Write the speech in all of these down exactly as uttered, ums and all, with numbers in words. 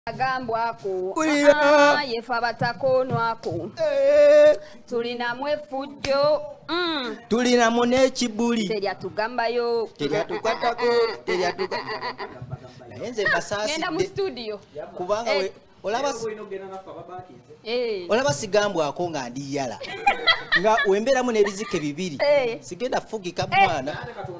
agambwako Kulira. yefa batakonwako tulina mwefujjo mm. tulina munekibuli terya tugambayo terya tukwatako terya tukwatako naye nze basasi genda mu studio kubanga we olaba eh olaba sigambwako nga ndi yala nga wemberamu n'ebizike bibiri Eh. sigenda fugika mwana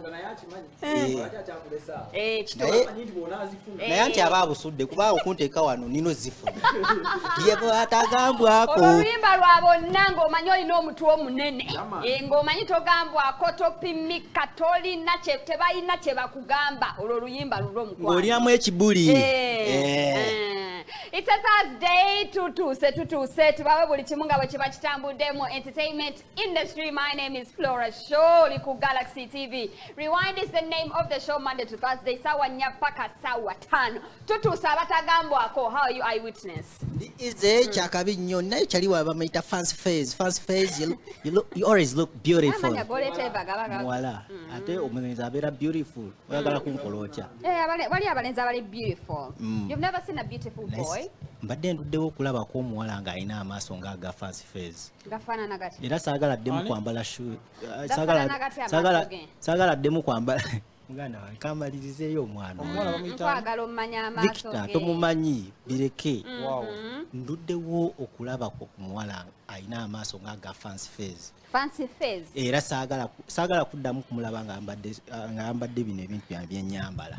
eh kito naye anti aba abusudde kuba okunteeka wano nino zifuna ye batagambwako oluyimba lwa bonna ng'omanyi olina omutwe omunene Eh, ng'omanyi togambwako topimika tolina kye tebalina kye bakugamba olwo oluyimba lulo omukwano ng'olyamu ekibuli Eh, Eh. eh. It's a Thursday, tutuse tutuse tubawe buli kimu nga bwe kiba kitambudde mu entertainment industry. My name is Flora Show liku Galaxy T V. Rewind is the name of the show, Monday to Thursday, sawa nnya paka sawa tano. Tutuse abatagambwako. How are you, eyewitness? Ize kyakabi nnyo naye kyaliwo bamayita fancy face fancy face you, look, you, look, you always look beautiful Amanya golete bagabaga. mwala ate omulenzi abeera beautiful oyagala kunkolokya Eh, abale wali abalenzi abali beautiful. Mm. You've never seen a beautiful boy? mbadde nduddewo okulabako omuwala ng'alina amaaso ng'aga fancy face Gafaanana gati. era saagala ddemu kwambala shu Gafaanana gati amaaso ge. saagala ddemu kwambala muganda wange kamalirizeeyo omwana Nkwagala omanya amaaso Victor ge. tomumanyi bireke Wow. nduddewo okulabako ku muwala alina amaaso ng'aga fancy face Fancy face. era saagala saagala kuddamu kumulaba ng'ambadde ng'ambadde bino ebintu byange byennyambala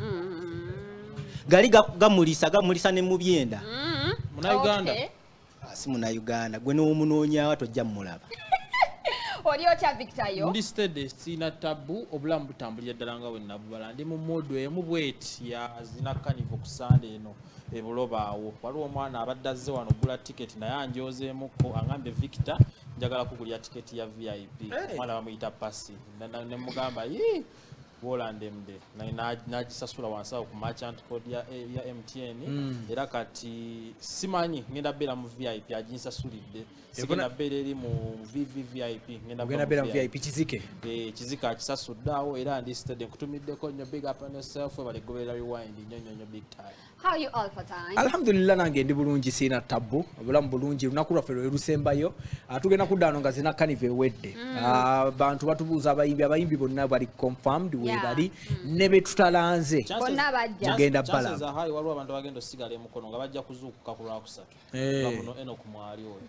gali ga- gamulisa gamulisa ne mu byenda Mm. Muna Uganda. Okay. si muna Uganda gwe n'omunoonyaawa tojja mmulaba Oli otya Victor yo? Ndi steady sina tabu obulamu butambulira ddala nga bwe nabubala ndi mu modu emu bweti ya zina kanivo ku Sunday eno ebulobaawo waliwo omwana abadde azze wano ogula tiketi naye anjoozeemuko angambye Victor njagala kugulya tiketi ya V I P omwana bamuyita pasi ne mugamba yi wolandemde nagisasula wansi awo ku merchant code ya, ya M T N era kati simanyi ngenda beera mu V I P aginsasulidde sigenda beera eri mu V V V I P ngenda Genda bera V I P kizike. Eh, kizika akisasudde awo era ndi steady nkutumiddeko nnyo big up on yourself balegoberera rewind nnyo nnyo nnyo big time. How are you all for time? Alhamdulillah nange ndi bulungi sina tabu obulamu bulungi lunaku lwaffe lwe lusembayo atugenda kuddaano nga zina kanive ewedde abantu batubuuza abayimbi abayimbi bonna bali confirmed we Yeah. bali ne be tutalanze Bonna bajja. Mugenda Chances balamu. are high waliwo abantu abagenda osigala emukono nga bajja kuzuukuka ku lwakusatu Eh. bamuno eno ku mwali oyo.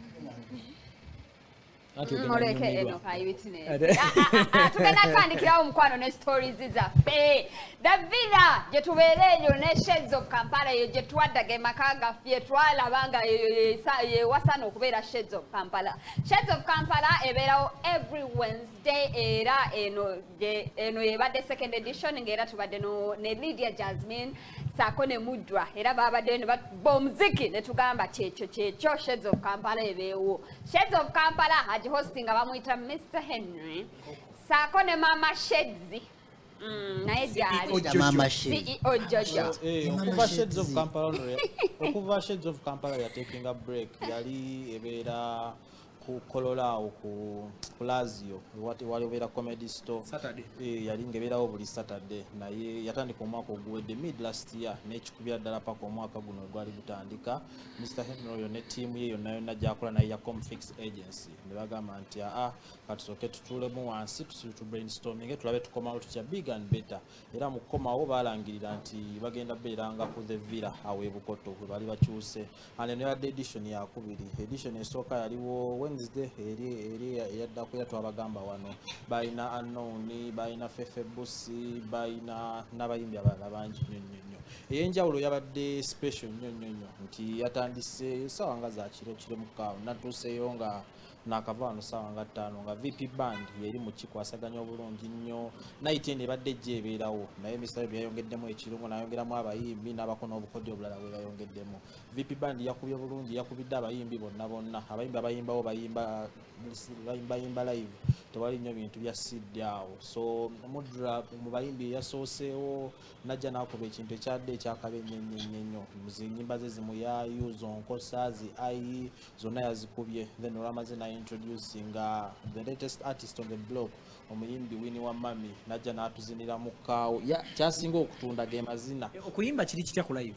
Ati ogenda Oleke nyumirwa. eno eyewitness. Ate- Tugenda twandikirawo omukwano ne stories zaffe. The Villa gye tubeera eyo ne Shades of Kampala eyo gye twaddaga emaka gaffe twalaba nga yewasana okubeera Shades of Kampala. Shades of Kampala ebeerawo every Wednesday era eno gye- eno yebadde second edition ng'era tubadde no- ne Lydia Jasmine saako ne Mudra era babadde ne batuba omuziki ne tugamba kyekyo kyekyo Shades of Kampala ebeewo. Shades of Kampala agi hosting abamuyita Mister Henry saako ne Mama Sheds mm, naye gyali Oja Mama Sheds. C E O Jojo. Eh, Mama okuva Sheds. Shades of Kampala ono ya- okuva Shades of Kampala ya taking a break yali ebeera ku Kololao ku Lazio wati wali obeera comedy store Saturday. eh yali ngebeerawo buli Saturday naye yatandika omwaka oguwedde mid last year n'ekikubira ddala paka omwaka guno gwali gutandika Mister Henry oyo ne ttiimu ye yonna yonna gyakola naye ya Comfix Agency ne bagamba nti aa katusooke tutuulemu wansi tusi tu brainstorming tulabe tukomawo tutya big and better era mu kukomawo balangirira nti bagenda beeranga ku the Villa awo e Bukoto we bali bakyuse ane ne yadde edition yakubiri edition esooka yaliwo Wednesday eri eri eyaddako era twabagamba wano balina unknown balina Fefe Busi balina n'abayimbi abalala bangi nnyo nnyo nnyo ey'enjawulo yabadde special nnyo nnyo nnyo nti yatandise ssaawa nga za kiro kiro mukaawo natuuseyo nga nakavaano ssaawa nga ttaano nga V P band yeri mu kikwasaganya obulungi nnyo night eno ebadde ejja ebeerawo naye Mister Webb yayongeddemu ekirungo n'ayongeramu abayimbi n'abako n'obukodyo obulala bwe yayongedemu V P band yakubye bulungi yakubidde abayimbi bonna bonna abayimbi abayimbawo bayimba bayimba live tewali nnyo bintu bya sidde awo so Mudra mu bayimbi yasooseewo najja n'akuba ekintu ekyadde ekyakabe ennyo ennyo ennyo ennyo muzinyimba ze zimuyayu zonkosa zi ayi zonna yazikubye then olwamaze na introducing uh, the latest artist on the block omuyimbi Winnie wa Mami najja n'atuzinira mu kaawo ya kyasinga okutunda ge mazina okuyimba kiri kitya ku live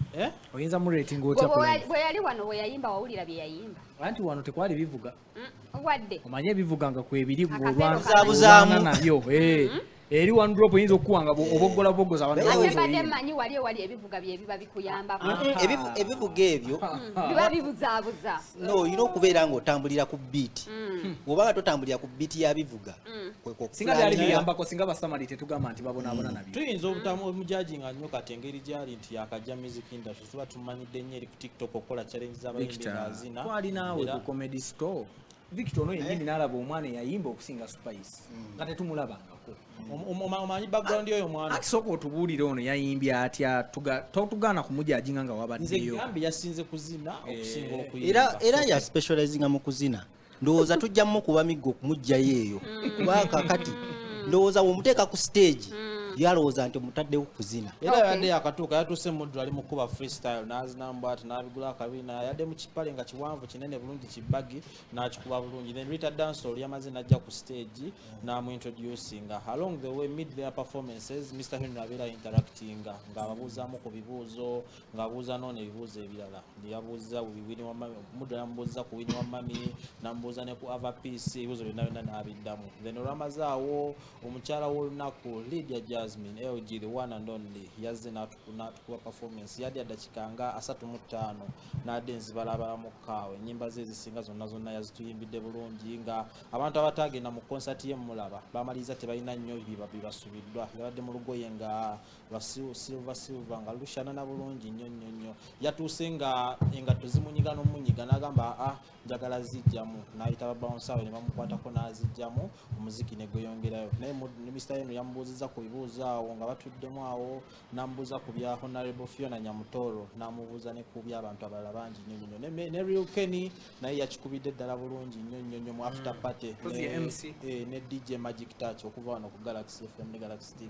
eh oyinza mu rating otya Bwe- ku bwe yali wano bwe yayimba wawulira bye yayimba anti wano tekwali bivuga Mm, wadde omanye ebivuga nga kwebiri Akapero Buzabuzaamu. nabyo eh eri one drop oyinza okuwanga obogola bogoza abantu ate balowooza badde oyimba. mmanyi wali ewali ebivuga bye biba bikuyambako Ebivu- ebivuga ebyo biba bibuzaabuza no olina okubeera ng'otambulira ku beat bw'obanga totambulira ku beat ya bivuga kwe singa byali kwokufulaaninga. biyambako singa basamali tetugamba nti babonaabona nabyo tuyinza obutamu omujajinga nnyo kati engeri gyali nti yakajja music industry tuba tumanyidde nnyo eri ku tiktok okukola challenge z'abayimbi Victor ng'azina twali naawe Era- ku comedy store Victor ono yennyini n'alaba omwana eyayimba okusinga Spice nga tetumulabangako Om- om- om- omanyi background y'oyo mwana akisooka otubuulire ono yayimbye atya tuga- totugaana kumujajinga nga nze wabaddeyo gambi yasinze kuzina okusinga era okuyimba era ya specializinga mu kuzina ndowooza tujja mukuba miggo okumuggyayo eyo kuba kakati ndowooza bw'omuteeka ku stage yalowooza nti omutaddewo kuzina era Okay. yadde yakatuuka yatuuse muddu ali mukuba freestyle n'azinamba ati n'abigula akabina yadde mu kipale nga kiwanvu kinene bulungi kibagi n'akikuba bulungi then Rita Dancehall yamaze n'ajja ku stage n'amuintroducinga along the way mid their performances Mr Henry abeera interactinga ng'ababuuzaamu ku bibuuzo ng'abuuza noona ebibuuzo ebirala yabuuza Winnie Wamami muddu yamubuuza ku Winnie Wamami n'amubuuza ne ku Ava Peace ebibuuzo byonna byonna n'abiddamu then olwamaze awo omukyala w'olunaku Lydia Jasmine L G the one and only yazze n'atuku- n'atukuba performance yadde dakika nga asatu mu ttaano n'adde nzibalabala mu kaawe ennyimba ze ezisinga zonna zonna yazituyimbidde bulungi nga abantu abatagenda mu concert ye mulaba bamaliriza tebalina nnyo biba bibasubiddwa yabadde mu lugoye nga lwa sil- silver silver nga lushanana bulungi nnyo nnyo nnyo yatuuse nga engatto zimunyiga n'omunyiga n'agamba ah njagala zijjamu n'ayita babawunsawe ne bamukwatako n'azijjamu omuziki ne gweyongerayo naye mu- ne Mr Henry yamubuuzizza ku bibuuzo awo nga batuddemu awo n'amubuuza ku bya Honorable Fiona Nyamutoro n'amubuuza ne ku by'abantu abalala bangi nnyo nnyo ne me- ne Real Kenny naye yakikubidde ddala bulungi nnyo nnyo nnyo mu after party Kozi ya ne- M C. eh, ne D J Magic Touch okuva wano ku Galaxy F M ne Galaxy T V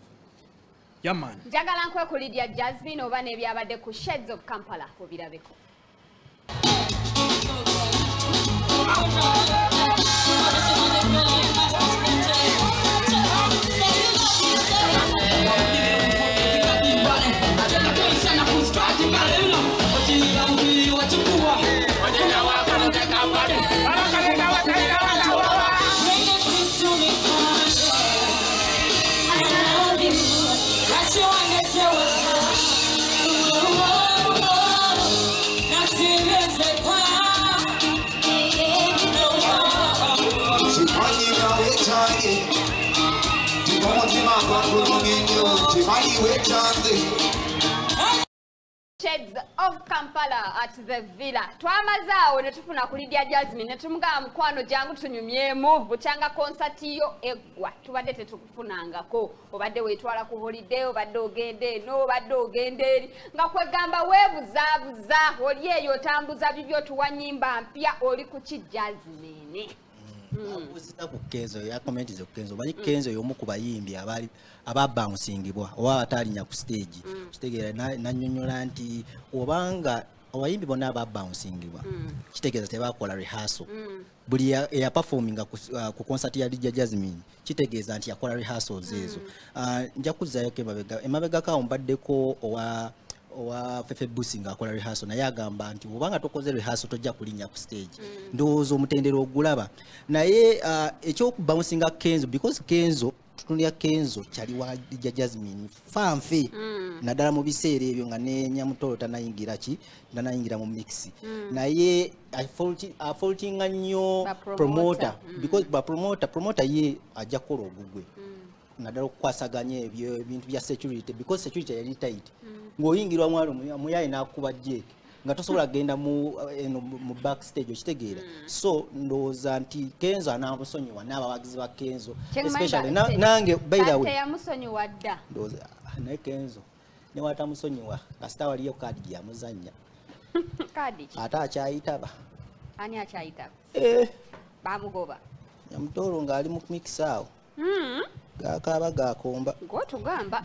yaman njagala nkwekulidya Jasmine oba n'ebyabadde ku Shades of Kampala obirabeko Shades of Kampala at the Villa. Twamaze awo ne tufuna ku Lydia Jasmine ne tumugamba mukwano jangu tunyumyemu bukyanga concert yo eggwa tubadde tetukufunangako obadde weetwala ku holiday obadde ogende eno obadde ogende eri nga kwegamba weebuzaabuza oli eyo otambuza bibyo tuwa nnyimba mpya oli ku ki Jasmine. abuzita ku Kenzo ya comment zo Kenzo bali Kenzo yomu ku bayimbi abali ababouncingibwa oba atalinya ku stage kitegeera nanyonyola nti obanga abayimbi bonna ababouncingibwa kitegeeza tebakola rehearsal buli ya, ya performing ku, uh, ku concert ya Lydia Jasmine kitegeeza nti yakola rehearsals ezo uh, nja kuzzayo kemabega emabega kawo mbaddeko owa owa Fefe Busi ng'akola rehearsal naye agamba nti obanga tokoze rehearsal tojja kulinnya ku stage ndowooza omutendera ogulaba naye uh, ekyokubouncing Kenzo because Kenzo tutunulya Kenzo kyali wa Lydia Jasmine fanfe naddala mu biseera ebyo nga ne Nyamutolo tanayingira ki tanayingira mu mix naye afaultinga nnyo Ba promoter. promoter because ba promoter promoter ye ajja kukola ogugwe naddala okukwasaganya ebyo ebintu bya security because security yali tight ng'oyingirwa mwalo muyaye n'akuba jeke nga tosobola genda mu eno mu backstage okitegeera so ndowooza nti Kenzo anamusonyiwa n'abawagizi ba Kenzo especially na- nange by the way teyamusonyiwa dda ndowooza ah, naye Kenzo ne watamusonyiwa kasita waliyo kaadi gyamuzannya kaadi ki ate akyayitaba ani akyayitaba eh bamugoba Nyamutolo ng'ali mu mix awo gakaaba gakomba ng'otugamba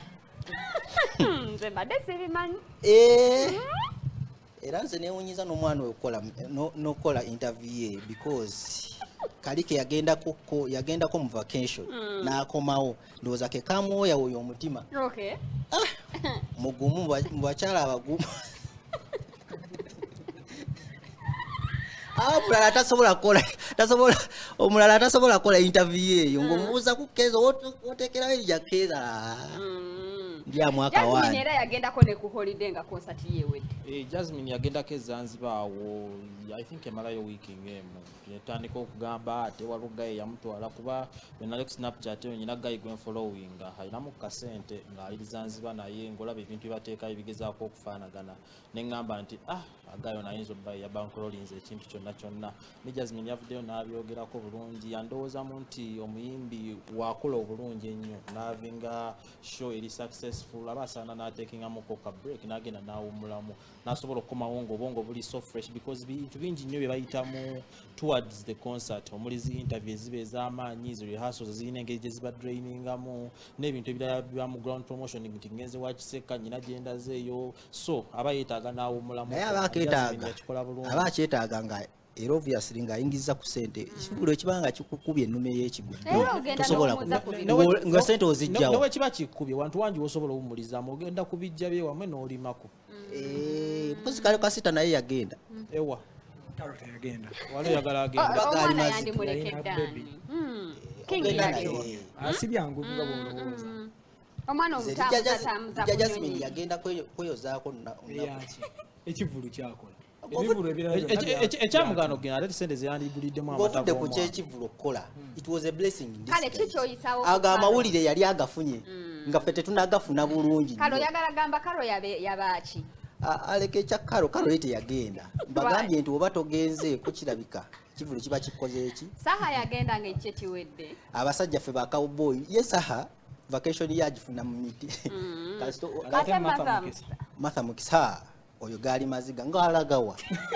nze mbadde sibimanyi eh era nze newunyiza n'omwana oyo okukola no- n'okukola interview ye because kalike yagendako ko yagendako mu vacation n'akomawo ndowooza ke kamuwoya oyo omutima okay mugumu mu ba- mu bakyala abagumu Ah, omulala tasobola kukola tasobola omulala tasobola kukola interview eyo ng'omubuuza ku Keezo oteekerawo erya Keezo ndya mwaka Jasmine wani era yagendako ne ku holiday nga concert yewedde. Eh, Jasmine yagendako e Zanzibar awo I think emalayo wiiki ng'emu yatandika okugamba ate walugaye yamutwala kuba benali ku Snapchat eyo nyina gayi gwen following alinamu kasente ng'ali Zanzibar naye ng'olaba ebintu byebateekayo bigezaako okufaanagana ne ŋŋamba nti ah agayo nayinza obba yabankulolinze ekintu kyonna kyonna ne Jasmine yavuddeyo n'abyogerako bulungi yandowoozamu nti omuyimbi wakola obulungi ennyo n'avinga show eri successful aba asaana n'ateekingamuko ka break n'agenda n'awummulamu n'asobola okukomawo ng'obwongo buli so fresh because bintu bingi nnyo bye bayitamu towards the concert omuli zi interview eziba ez'amaanyi zi rehearsals zirina engeri gye ziba drainingamu n'ebintu ebirala biba mu ground promotion nti ngenze wa Kiseka nyina gyenda zeeyo so aba yeetaaga n'awummulamu naye aba akeetaaga aba akyetaaga nga era obviously ng'ayingiza ku ssente ekibulo ekibanga kikukubye ennume y'ekigudde tosobola nga ssente ozijjawo newe kiba kikkubye wantu wangi wosobola owumulizaamu ogenda kubijja bye wamwe n'olimako mpozi kale kasita naye yagenda ewa Karota yagenda. wano yagala agenda Omwana yandimulekeddaani. King yaliwo. Asibyangu nga bw'olowooza. Omwana omutaamuza taamuza ku Jasmine nnyonyi. yagenda kweyozaako Eyaki. Ekivulu kyakola. Ebivulu ebirala ekyamugano gena ate sente zeyandibuliddemu ng'ovudde ku kyekivulu okukola it was a blessing in Kale disguise. kikyoyisawo. ago amawulire yali agafunye nga ffe tetunagafuna bulungi Kalo yagala gamba kalo yabe yabaaki. aleka ekya karo karo ye teyagenda mbagambye nti oba togenzeeko kirabika ekivulu kiba kikoze eki Saha yagenda ng'ekye kiwedde. abasajja ffe ba cowboy ye saha vacation yagifuna mu miti kasito Ate Martha Martha Mukisa oyo gaali maziga ng'alagawa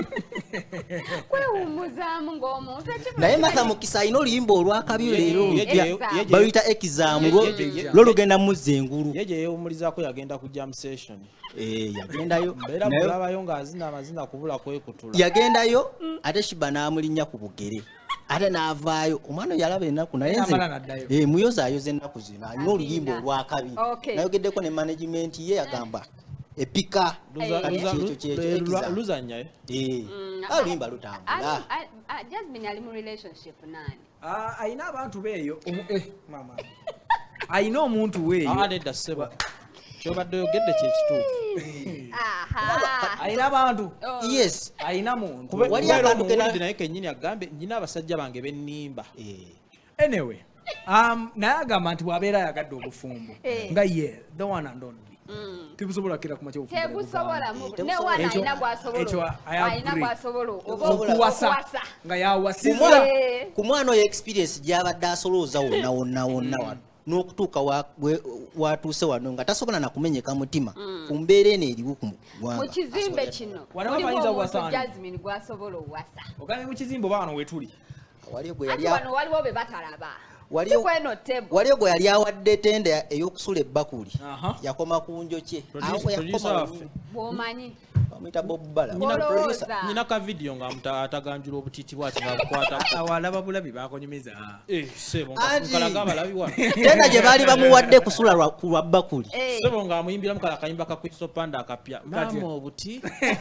kwewummuzaamu ng'omuntu ekivulu. naye Martha Mukisa alina oluyimba olwakabi leero ye- ye- baluyita exam lwo ye- ye- lwo lugenda muzza engulu ye gye yeewumulizaako yagenda ku jam session Eh, yagendayo mbeera naye- kulabayo ng'azina amazina kubula kwekutula yagendayo ate shiba n'amulinnya ku bugere ate n'avaayo omwana oyo yalaba ennaku naye nze N'amala n'addayo. eh, muyozaayoza ennaku zino alina oluyimba Amina. olwakabi Okay. nayogeddeko ne management ye yagamba epika Luza- kati luza- kyekyo kyekyo lu- exam. luzannya eh? Eh, Mm, oluyimba Ali- lutambula ali- ah, Jasmine ali mu relationship nani? Ah, ayina abantu beeyo. Omu- eh, mama. Ayina omuntu weeyo. Ah, nedda ssebo kyobadde oyogedde kyekituufu Aha. Ayina abantu. Oh. yes Ayina muntu. Wali kubeera akantu kena- omuwulire naye kennyini agambe nyina abasajja bange bennimba Eh, Anyway, um, naye agamba nti bw'abeera ayagadde obufumbo Eh. nga ye the one and only Mm. tebusobola kira kuma kyobufumbo Tebusobola mu Tebusobola. ne wana Ekyo- alina ekyo gwasobola. I Alina agree. gwasobola Tebusobola. okuwasa okuwasa. nga ku yawasiza mwana- Eh. ku mwana oyo experience gy'abadde asolooza wonna wonna wonna wano n'okutuuka wa- we- watuuse wano nga tasobola na kumenyeka mutima ku mbeera eno eriwo ku Mu ggwanga kizimbe kino Wano mulimu bayinza omuntu kuwasa. Jasmine gwasobola owasa. ogambye mu kizimbo baano wetuli waliyo gwe Ati yali a- wano waliwo be batalaba. Waliyo- Si kweno tebo. waliyo gwe yali awadde tenda ey'okusula ebbakuli Aha. yakoma ku njokye Producer- producer waffe. Bw'omanyi. bamuyita bobbala Olowooza. nyina ka vidiyo nga muta- ataganjula obutiiti bwati ngabukwata awalaba bulabi bakonyumiza sebo Anti- nkalaga abalabi wano tenda gye baali bamuwadde kusula lwa- ku lwa bbakuli Eh. sebo ng'amuyimbiramu kala akayimba ka Crystal Panda akapya Kati- maama obuti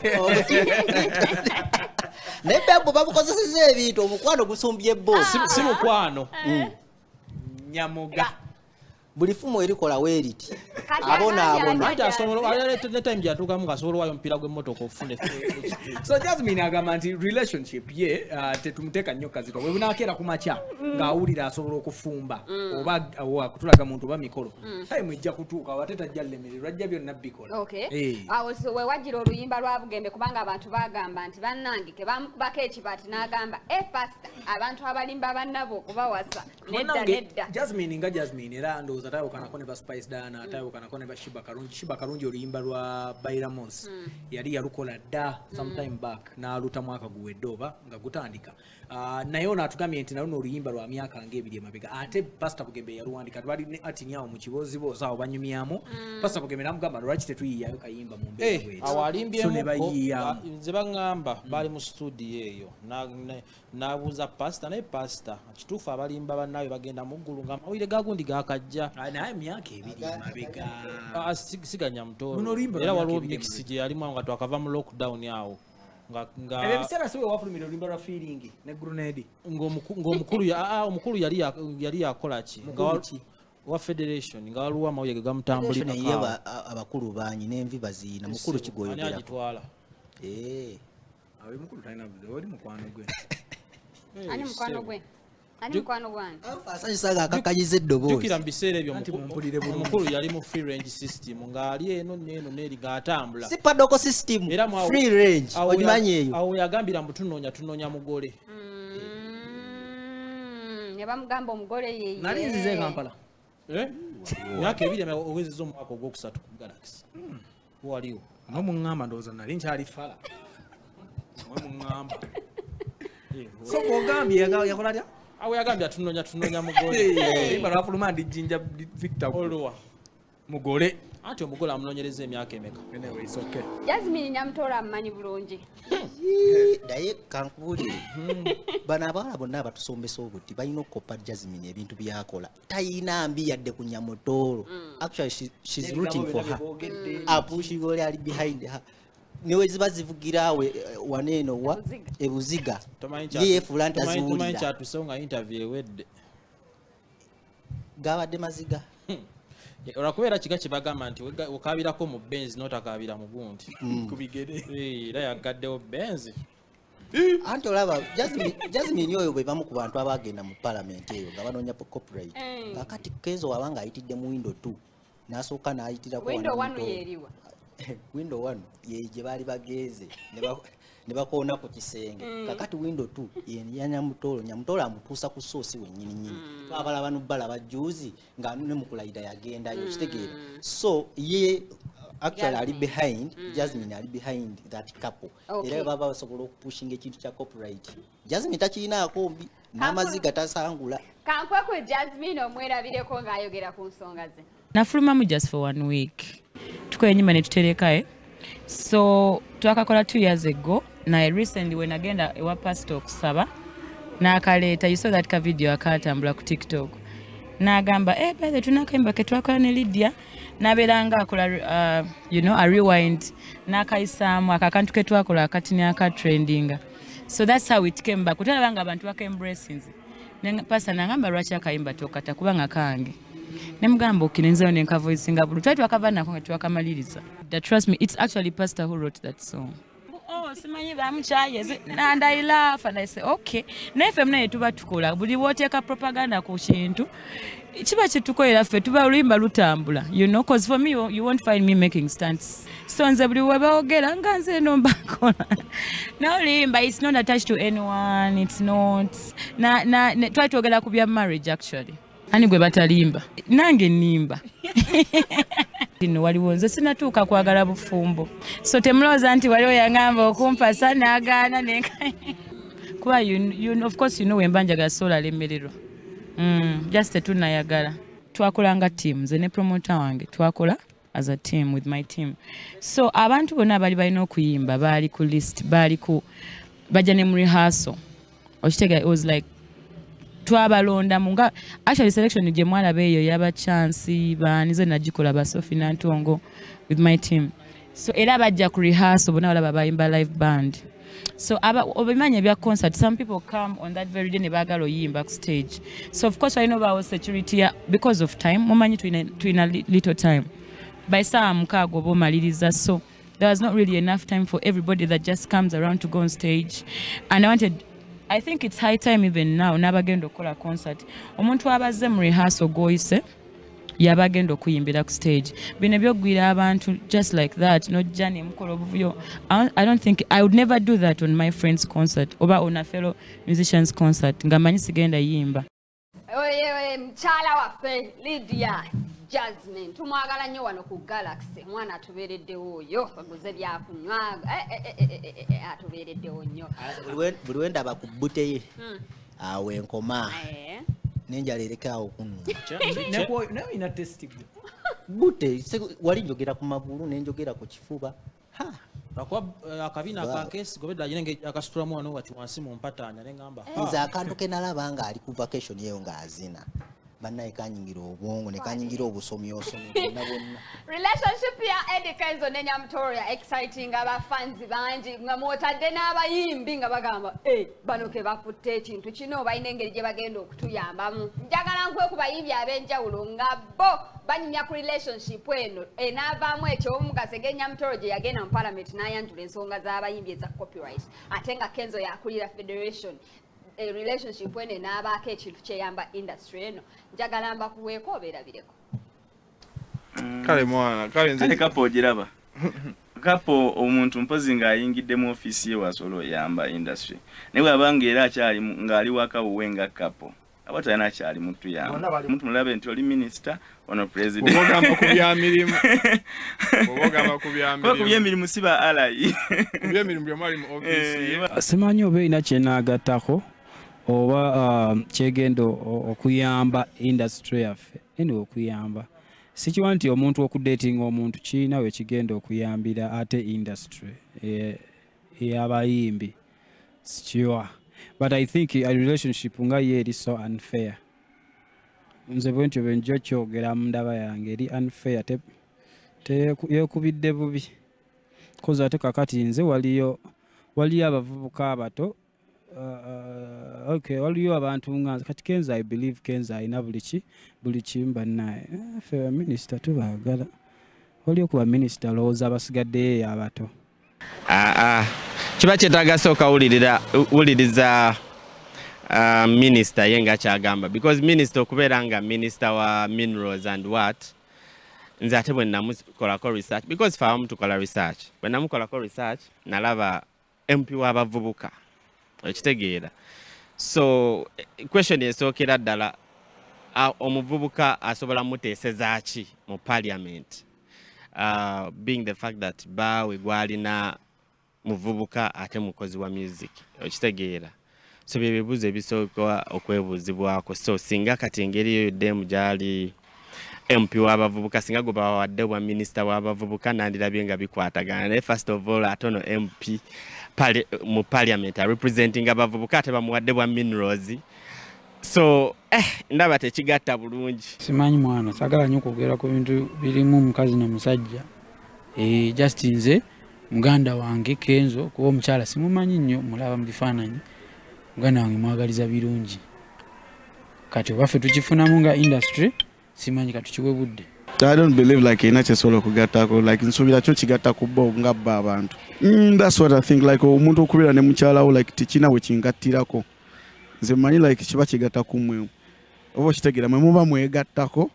naye bebbo babukozeseza ebintu omukwano gusumbye bbo Si- si mukwano nyamuga buli fumu erikola weeriti Kati abonaabona anti asobola ne time gyatuukamu ng'asobola owayo omupiira gw'emmotoka ofune so Jasmine agamba nti relationship ye uh, tetumuteeka nnyo kazito bwe bunaakeera ku makya ng'awulira asobola okufumba oba oba kutulaga muntu oba mikolo time ejja kutuuka wate tajja lemererwa ajja byonna bikola Okay. Eh. Awo so we wajira oluyimba lwa Bugembe kubanga abantu bagamba nti bannange ke bamukubako ekibati n'agamba e pastor abantu abalimba bannabo okubawasa nedda Munnange, nedda. Jasmine nga Jasmine era ndowooza tayokanako ne ba Spice Diana tayokanako ne ba Shiba Karungi Shiba Karungi oluyimba lwa Bairamos yali yalukola dda sometime back n'aluta mwaka guwedde oba nga gutandika Uh, naye ono atugambye nti naluno oluyimba lwa myaka ng'ebiri emabega ate Pastor Bugembe yaluwandika tebali ne atini awo mu kibooziboozi awo banyumyamu Pastor Bugembe n'amugamba lwaki tetuyiyayo kayimba mu mbeera bw'eti awo so ne alimbyemukko bayiyamu nze baŋŋamba bali mu studio eyo na- ne- n'abuuza pasita naye pasita kituufu abalimba bannaawe bagenda mu ggulu nga amawulire gagundi gakajja Ah, naye myaka ebiri emabega Ah, si- siganya muto Luno oluyimba lwa era myaka waliwo ebiri mix gye yalimu awo nga twakava mu lockdown awo nga nga ebyo biseera siwe wafulumira olimba lwa feeling ne grenade ng'omukulu omukulu yali yali yakola ki nga wa federation nga waliwo amawulire gamutambulira naye abakulu banyi n'envi baziina mukulu kigoyogera ani agitwala eh awe mukulu talina buze oli mukwano gwe ani mukwano gwe ani mukwano gwange asanyusaga akakayiza eddoboozi jukira mu biseera ebyo omukulu yali mu free range system ng'ali eno n'eno n'eri ng'atambula si padoko system free range ogimanyi eyo awo yagambira mbu tunoonya tunoonya mugole ne bamugamba omugole yeye nali nzize Kampala myaka ebiri owezezza omwaka ogwokusatu ku Galaxy waliwo n'omuŋŋamba ndowooza nali nkyali fala omuŋŋamba so bw'ogambye yakola atya awo yagambye atunoonya tunoonya mugole balwafuluma ndi jjinja Victor olwa mugole anti omugole amunoonyereza emyaka emeka Jasmine Nyamutoola amumanyi bulungi naye kankubuulire bano abawala bonna abatusombesa obuti balina okukoppa Jasmine ebintu byakola tayina mbi yadde ku Nyamutoolo actually she, she's rooting for her apushing oli ali behind her niwe ziba zivugira we waneeno wa ebuziga ye yefuula nti aziwulira kyatuse nga interview ewedde gabadde maziga olwakubeera kiga kibagamba nti okabirako mu benzi n'otakaabira mu gundi ku bigere era yagaddewo benzi anti olaba Jasmine oyo bwe bamu ku bantu abagenda mu parliament eyo nga banoonya copyright kakati Kenzo wabanga ayitidde mu window two n'asooka n'ayitirako window one yeeriwa window one ye gye baali bageeze ne bakoona ku kisenge kakati window two ye ya Nyamutoolo Nyamutoolo amutuusa ku soosi wennyini nnyini twabalaba nubbala bajuuzi nga ne mukulayida yagendayo kitegeera so ye actually ali behind Jasmine ali behind that couple era baba basobola okupushinga ekintu kya copyright Jasmine takirinaako mbi n'amaziga tasangula kankwe ku Jasmine omwerabireko ng'ayogera ku nsonga ze nafulumamu just for one week tukoye enyuma ne tuterekae so twakakola two years ago naye recently when agenda ewa pastor okusaba n'akaleeta you saw that ka video akatambula ku TikTok n'agamba eh by the tunakayimba ke twakola ne Lydia n'abeeranga akola uh, you know a rewind n'akayisaamu akakantu ke twakola akati n'aka trendinga so that's how it came back utalabanga abantu baka embracing ne pastor n'agamba lwaki akayimba tokata kubanga kange nemugamba okinenzayo nenka voice nga bulu twali twakava nako nga twakamaliriza that trust me it's actually pastor who wrote that song oh simanyi bamukyayeze and I laugh and I say okay nefe mnaye tuba tukola buli woteeka propaganda ku kintu kiba kitukolera ffe tuba oluyimba lutambula you know cause for me you, you won't find me making stunts so nze buli webaogera nga nze eno mbakola na oluyimba it's not attached to anyone it's not na, na, na twali twogera ku bya marriage actually ani gwe batalimba nange nimba dino waliwo nze sinatuuka kwagala bufumbo so temulooza nti waliwo yangamba okumpasa n'agaana nenka kuba you, you, of course you know wembanjaga sola lemererwa mm, just tetunayagala twakola nga team nze ne promoter wange twakola as a team with my team so abantu bonna bali balina okuyimba baali ku list baali ku bajja ne mu rehearsal okitega it was like twabalonda munga actually selection gye mwalaba eyo yaba chance banize nagikola ba Sophie Nantongo with my team so era bajja ku rehearsal bona balaba bayimba live band so aba obimanya bya concert some people come on that very day ne bagalo yimba backstage so of course I know about security ya, because of time mumanyi to in a, to in a little time by some kago bomaliriza so there was not really enough time for everybody that just comes around to go on stage and I wanted I think it's high time even now nabagenda okola concert omuntu abaze mu rehearsal goise yabagenda okuyimbira ku stage bine byogwira abantu just like that no jani mukolo obuvuyo I don't think I would never do that on my friend's concert oba on a fellow musician's concert ngamanyi sigenda yimba oye oye mchala waffe Lydia Jasmine tumwagala nnyo wano ku Galaxy mwana atubeereddewo oyo baguze byakunywa atubeereddewo nnyo buli wenda bakubute ye awe nkoma nenjala erekaawo kunu nayo ina testing bute wali njogera ku magulu nenjogera ku kifuba ha Bakwa akabina akakesi gobedda yinenge akasitulamu wano wati wansi mu mpatanya nengamba nze akantu ke nalaba nga ali ku vacation yeyo nga azina bannaye kanyingira obwongo ne kanyingira obusomi osomi bonna bonna relationship ya Eddie Kenzo ne Nyamutoro ya exciting abafanzi bangi nga mwotadde n'abayimbi nga bagamba eh bano ke bakutte ekintu kino balina engeri gye bagenda okutuyambamu njagala nkwe ku bayimbi ab'enjawulo nga bo banyinya ku relationship eno enaavaamu ekyo omugaso ge Nyamutoro gye yagenda mu parliament n'ayanjula ensonga z'abayimbi eza copyright ate nga Kenzo yakulira federation a relationship eno enaabaako ekintu kyeyamba industry eno njagala mbakuweeko obeerabireko kale mwana kale nze kapo ogiraba kapo omuntu mpozi ng'ayingidde mu ofiisi ye wasobola oyamba industry naye bw'abanga era akyali ng'ali waka wuwenga kapo aba talina akyali muntu yamba muntu mulabe nti oli minisita ono president ogamba ku byamirimu ogamba ku byamirimu ku byemirimu siba alayi ku byemirimu byo mali mu ofiisi simanyi oba ina kyenagattako oba kyegendo okuyamba industry yaffe eni okuyamba sikiwa nti omuntu okudating omuntu kiina we kigenda okuyambira ate industry eyabayimbi sikiwa but I think a relationship nga ye eri so unfair nze bwe ntyo bwe njo kyogera mu ndaba yange eri unfair te yekubidde bubi koza ate kakati nze waliyo waliyo abavubuka abato Uh, okay, waliyo abantu nga kati Kenza I believe Kenza ina bulichi bulichi mbanaye fe minister tubagala waliyo kuba minister loza basigadde yabato ah ah kiba kyetaaga soka ulirira uliriza uh, minister yenga kyagamba because minister okubeera nga minister wa minerals and what nze ate bwe namukolako research because fa mutukola research bwe namukolako research nalaba M P w'abavubuka ekitegeera so question esookera ddala omuvubuka asobola muteeseza ki mu parliament uh, being the fact that bawe gwalina muvubuka ate mukozi wa music ekitegeera so bye bibuuzo ebisooka okwebuuzibwako so singa kati engeri eyo ddemu gyali M P w'abavubuka singa gwe bawadde bwa minisita w'abavubuka nandirabye nga bikwatagana naye first of all atono M P Pali, mu parliament representing abavubuka ate bamuwadde bwa minerals so eh ndaba tekigatta bulungi simanyi mwana sagala nnyo kwogera ku bintu birimu mukazi n'omusajja eh just nze muganda wange Kenzo kuba omukyala simumanyi nnyo mulaba mu bifaananyi muganda wange mwagaliza birungi kati waffe tukifunamu nga industry simanyi kati kiwe budde I don't believe like ina kyesolo kugattako like nsubira kyo kigatta ku bo nga bba abantu mm, that's what I think like omuntu okubira ne mukyala wo like tikina we kingattirako nze manyi like kiba kigatta kumwe obo kitegeera mwe muba mwegattako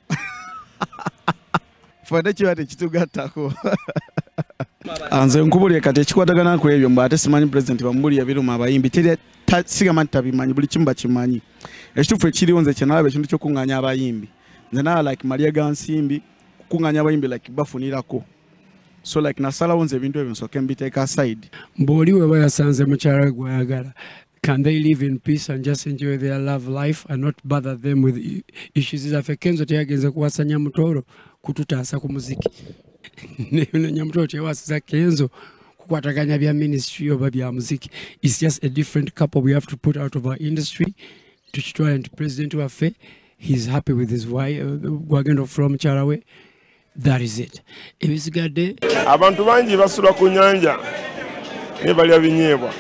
fade kiba tekitugattako anze nkubulye kati ekikwatagana ku ebyo mba ate simanyi president bamubulya biruma abayimbi teri sigama tabimanyi buli kimba kimanyi ekitufu ekiriwo nze kyenalaba ekintu ky'okuŋŋaanya abayimbi nze nala like Maria Gansimbi kukuŋŋaanya abayimbi like bafunirako so like nasalawo nze ebintu ebyo nsooke mbiteeka aside mboli we bayasanze mukyala gwayagala can they live in peace and just enjoy their love life and not bother them with issues zaffe Kenzo teyagenze kuwasa Nyamutoro kututaasa ku muziki ne Nyamutoro tewasiza Kenzo kukwataganya bya ministry oba bya muziki it's just a different couple we have to put out of our industry to try and president waffe he's happy with his wife gwagendo from Charawe that is it ebisigadde abantu bangi basula ku nyanja ne balya binyeebwa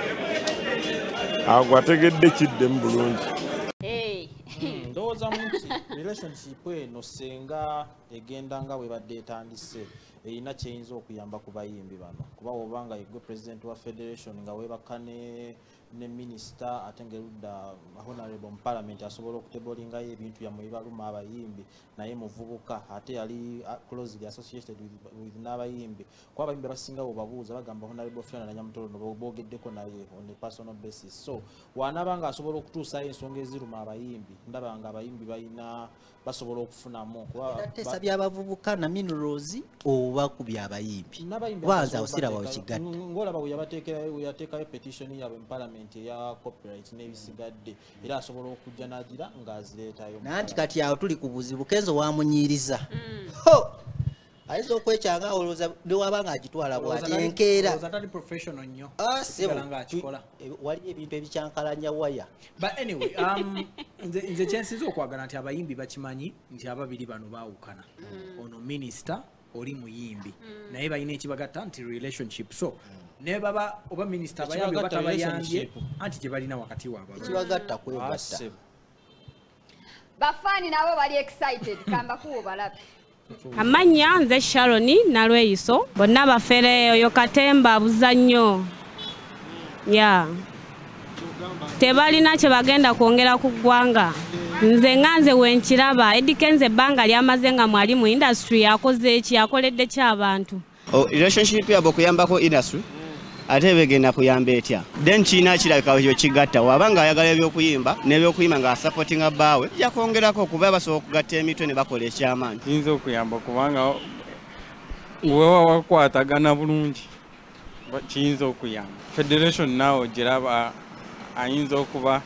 agwa tegedde kidde mu bulungi hey ndowooza nti relationship eno senga egenda nga bwe badde etandise erina kyeyinza okuyamba ku bayimbi bano kuba obanga yegwe president wa federation nga weebaka ne ne minister ate ngerudda honorable mu parliament asobola okutebolingayo ebintu byamwe bibaluma abayimbi naye muvubuka ate yali closely associated with, with n'abayimbi kuba abayimbi abasinga bobabuuza bagamba honorable Fiona na Nyamutoro bogeddeko naye on a personal basis so wanabanga asobola okutuusayo ensonga eziruma abayimbi ndaba nga abayimbi balina basobola okufunamu tesa by'abavubuka na minerals oba ku by'abayimbi waza osiraba okigatta ngolaba we yateekayo petition yabwe mu parliament ya copyright n'ebisigadde era asobola okujja n'agira ng'azireetayo nanti kati awo tuli ku buzibu Kenzo wamunyiriza ho ayinza okwekyanga olowooza newaba nga agitwala bwati enkeera wali ebintu ebikyankalanya waya but anyway um, nze kyensinza okwagala nti abayimbi bakimanyi nti ababiri bano baawukana ono minisita oli muyimbi naye balina ekibagatta nti relationship so ne baba oba minisita abayambi oba tabayambye anti gyebalina wakati waabwe ekibagatta kwegatta bafani nabo bali excited kamba kubo balabe amanya nze Sharoni nalweyiso bonna bafere oyo katemba buzannyo ya tebalina kye bagenda kwongera ku ggwanga nze nganze wenkiraba edikenze ebbanga lyamaze nga mwali mu industry yakoze eki yakoledde ky'abantu relationship yabo kuyambako industry ate begenda kuyamba etya then kiina kirabika yo kigatta wabanga ayagala ebyokuyimba n'ebyokuyimba nga supportinga baawe yakongerako kuba basobola okugatta emitwe ne bakola ekyamaanyi kiyinza okuyamba kubanga wewa wakwatagana bulungi kiyinza okuyamba federation naawe giraba ayinza okuba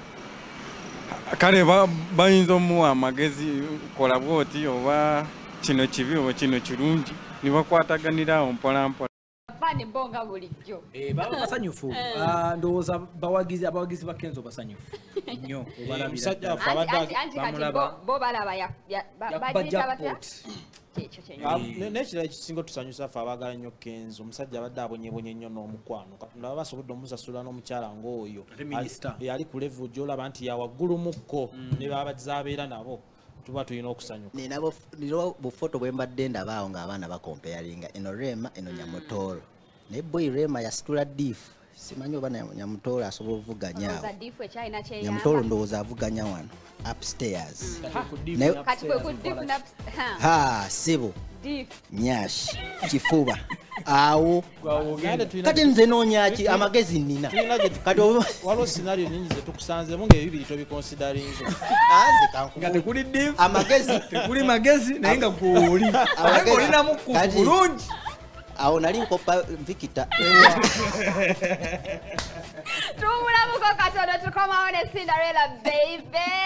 kale bayinza omuwa amagezi kola bwoti oba kino kibi oba kino kirungi ne bakwataganirawo mpolampola Fani bonga bulijjo. Eh baba basanyufu. Ah ndowooza bawagizi abawagizi ba Kenzo basanyufu. Nnyo obalabira. Musajja afabadde bamulaba. Bo balaba ya bajja batya. Nekira ekisinga tusanyusa fa abagala nnyo Kenzo omusajja abadde abonyebonye nnyo n'omukwano. Katonda basobodde omusasula n'omukyala ng'oyo. Yali ku level gy'olaba nti yawaggulu mukko ne babazaabeera nabo. Tuba tulina okusanyuka. Nabo niro bufoto bwe mbadde ndabaawo ng'abaana bakomparinga eno Rema eno Nyamutoro. Ne boy Rema yasitula diff. Simanyi oba Nyamutoro asobola okuvuganya awo. Nyamutoro ndowooza avuganya wano upstairs. Kati kwe ku diff na ha sibo. Diff. Nyash. Kifuba. Awo kati nze noonyaki amagezi nnina kati waliwo scenario nyingi ze tukusanzemu ng'ebibiri tobiconsideringa nga tekuli diff amagezi tekuli magezi naye nga gwoli olinamu kufu bulungi awo nali nkopa Vikita tumulamuko katono tukomawo ne Cinderella baby